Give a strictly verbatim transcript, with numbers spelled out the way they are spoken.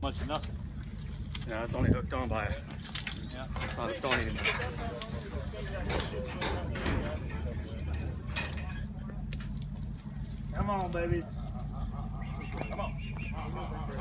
Much of nothing. No, it's only hooked on by it. Yeah. It's not hooked on anymore. Come on, babies. Come on.